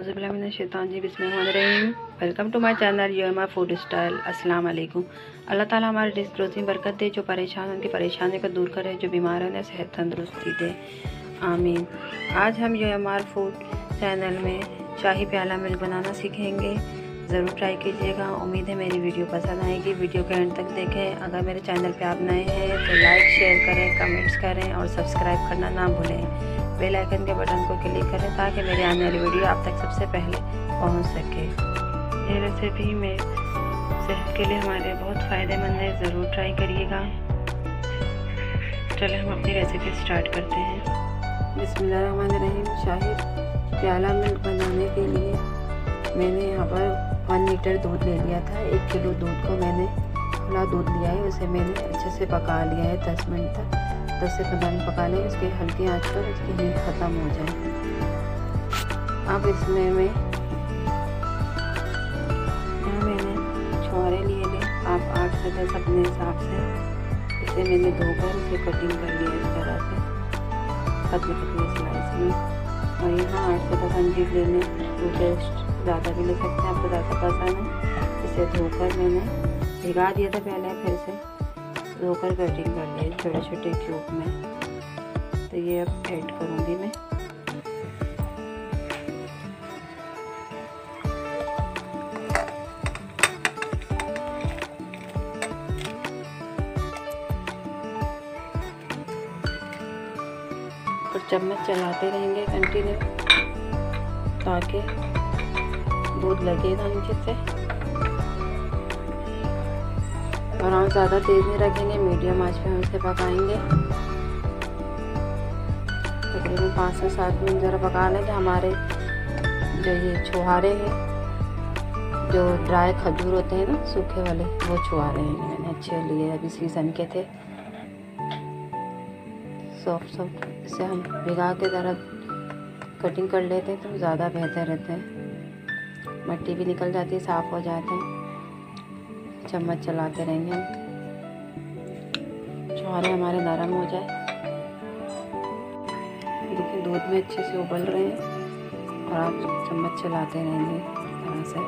औज़ुबिल्लाहिमिनश्शैतानिर बिस्मिल्लाहिर्रहमानिर्रहीम। Welcome to my channel UMR food style. अस्सलाम वालेकुम। अल्लाह ताला हमारे डिस्क रोज़ी बरकत दे, जो परेशान उनकी परेशानी को दूर करे, जो बीमार है उन्हें सेहत तंदुरुस्ती दे, आमीन। आज हम यूएमआर फूड चैनल में शाही प्याला मिल्क बनाना सीखेंगे। ज़रूर ट्राई कीजिएगा। उम्मीद है मेरी वीडियो पसंद आएगी। वीडियो के एंड तक देखें। अगर मेरे चैनल पे आप नए हैं तो लाइक शेयर करें, कमेंट्स करें और सब्सक्राइब करना ना भूलें। बेल आइकन के बटन को क्लिक करें ताकि मेरी आने वाली वीडियो आप तक सबसे पहले पहुंच सके। ये रेसिपी में सेहत के लिए हमारे बहुत फ़ायदेमंद है, ज़रूर ट्राई करिएगा। चलो हम अपनी रेसिपी स्टार्ट करते हैं। बिस्मिल्लाहिर्रहमानिर्रहीम। शाही प्याला मिल्क बनाने के लिए मैंने यहाँ पर 1 लीटर दूध ले लिया था। 1 किलो दूध को मैंने खुला दूध लिया है, उसे मैंने अच्छे से पका लिया है। 10 मिनट तक 10 से 15 मिनट पका लें, उसकी हल्की आंच पर उसकी हीट ख़त्म हो जाए। अब इसमें मैंने छुहारे लिए लें, आप 8 से 10 अपने हिसाब से। इसे मैंने धोकर इसे कटिंग कर लिया इस तरह से पतले पतले स्लाइस में। और यहाँ 8 से 10 अंजीर ले लें, तो टेस्ट ज़्यादा भी ले सकते हैं, आपको ज़्यादा पसंद है। इसे धोकर मैंने भिगा दिया था पहले, फिर से धोकर कटिंग कर लिए छोटे छोटे क्यूब में। तो ये अब ऐड करूँगी मैं। और चम्मच चलाते रहेंगे कंटिन्यू ताकि दूध लगे ना नीचे से। और हम ज़्यादा तेज़ नहीं रखेंगे, मीडियम आंच पे हम इसे पकाएंगे। तकरीबन 5 से 7 मिनट ज़रा पका लेंगे। हमारे जो ये छुहारे हैं, जो ड्राई खजूर होते हैं ना, सूखे वाले, वो छुहारे हैं मैंने अच्छे लिए, अभी सीज़न के थे, सॉफ्ट। इसे हम भिगा के ज़रा कटिं't कर लेते हैं तो ज़्यादा बेहतर रहते हैं। मिट्टी भी निकल जाती है, साफ़ हो जाते हैं। चम्मच चलाते रहेंगे हम, छुहारे हमारे नरम हो जाए। देखिए दूध में अच्छे से उबल रहे हैं और आप चम्मच चलाते रहेंगे इस तरह से।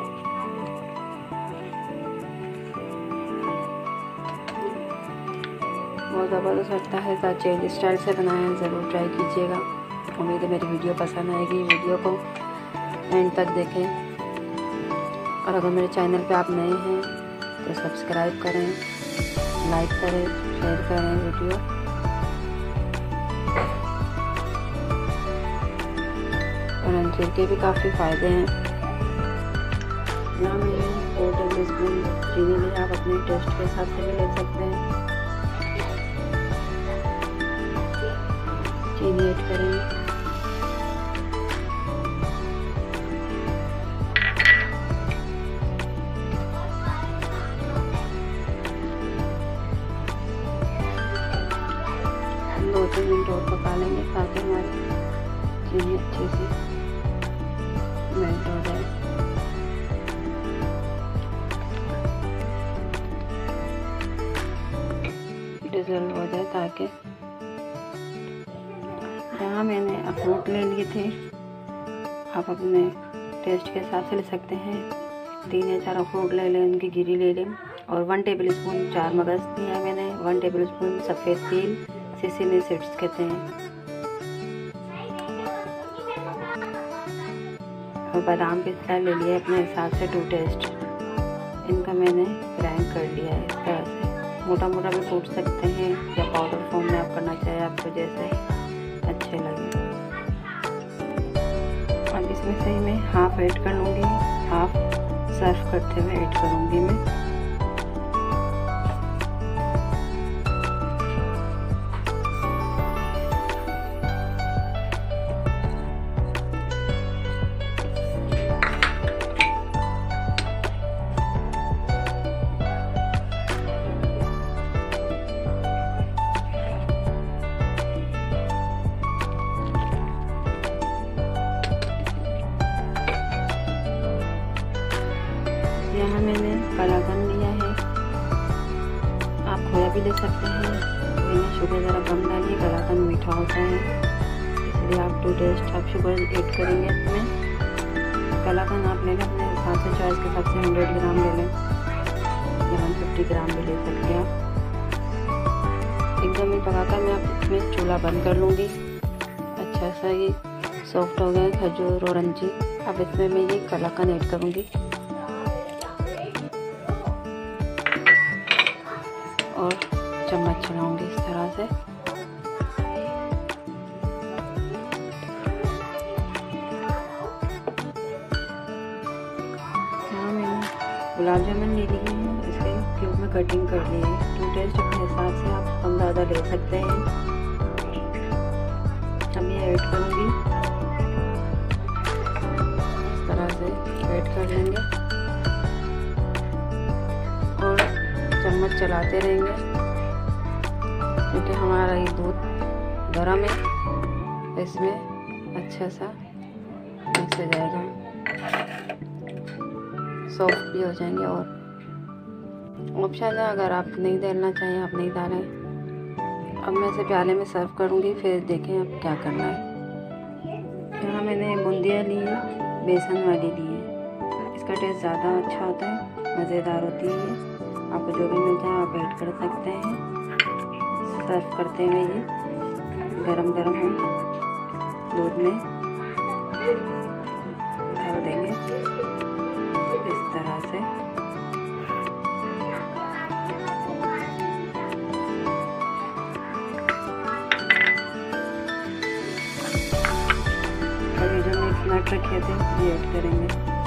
बहुत ज़बरदस्त लगता है, साथ चेंज स्टाइल से बनाएं, ज़रूर ट्राई कीजिएगा। उम्मीद है मेरी वीडियो पसंद आएगी। वीडियो को एंड तक देखें। और अगर मेरे चैनल पे आप नए हैं तो सब्सक्राइब करें, लाइक करें, शेयर करें वीडियो। और अंजीर के भी काफ़ी फ़ायदे हैं। यहाँ मैंने 4 टेबलस्पून चीनी ली, आप अपने टेस्ट के हिसाब से भी ले सकते हैं। चीनी ऐड करेंगे। हम 2-3 मिनट और पका लेंगे ताकि हमारी चीनी अच्छे से मेल्ट हो जाए। डिज़ोल्व हो जाए ताकि। यहाँ मैंने अखरोट ले लिए थे, आप अपने टेस्ट के हिसाब से ले सकते हैं। 3 या 4 अखरोट ले लें, उनकी गिरी ले लें। और 1 टेबलस्पून 4 मगज़ दिया है मैंने। 1 टेबलस्पून सफ़ेद तिल, सेसमी सीड्स कहते हैं। और बादाम पिस्ता ले लिया अपने हिसाब से 2 टेस्ट। इनका मैंने ग्राइंड कर लिया है इस तरह से। मोटा मोटा भी कूट सकते हैं या पाउडर फॉर्म में आप करना चाहें, आपको जैसे अच्छे लगे। अब इसमें से मैं हाफ ऐड कर लूँगी, हाफ सर्व करते हुए ऐड करूँगी मैं। यहाँ मैंने कलाकंद लिया है, आप खोया भी ले सकते हैं। मैंने शुगर ज़रा कम डाली, कलाकंद मीठा होता है इसलिए आप 2 टेस्ट आप शुगर ऐड करेंगे इसमें। कला का नाप ले लें अपने हिसाब से, चॉइस के हिसाब से 100 ग्राम ले लें या 150 ग्राम भी ले सकते हैं आप। 1-2 मिनट पकाकर मैं अब इसमें चूल्हा बंद कर लूँगी। अच्छा सा ये सॉफ्ट हो गया खजूर ऑरेंजी। अब इसमें मैं ये कलाकंद ऐड करूँगी और चम्मच चलाऊँगी इस तरह से। यहाँ मैंने गुलाब जामुन ले लिए हैं, इसके क्यूब में कटिंग कर ली है। तो टेस्ट अपने हिसाब से आप कम ज़्यादा ले सकते हैं। अब ये ऐड करूँगी, इस तरह से ऐड कर लेंगे और चम्मच चलाते रहेंगे क्योंकि हमारा ये दूध गर्म है, इसमें अच्छा सा मिक्स हो जाएगा, सॉफ्ट भी हो जाएंगे। और ऑप्शन है, अगर आप नहीं डालना चाहें आप नहीं डालें। अब मैं इसे प्याले में सर्व करूँगी, फिर देखें अब क्या करना है। यहाँ मैंने बूंदियाँ ली है, बेसन वाली ली है। इसका टेस्ट ज़्यादा अच्छा होता है, मज़ेदार होती है ये। आपको जो भी मिलता है आप ऐड कर सकते हैं। सर्व करते हुए ये गरम गरम हम दूध में डाल देंगे इस तरह से। अभी जो मिक्स नट रखे थे ये ऐड करेंगे।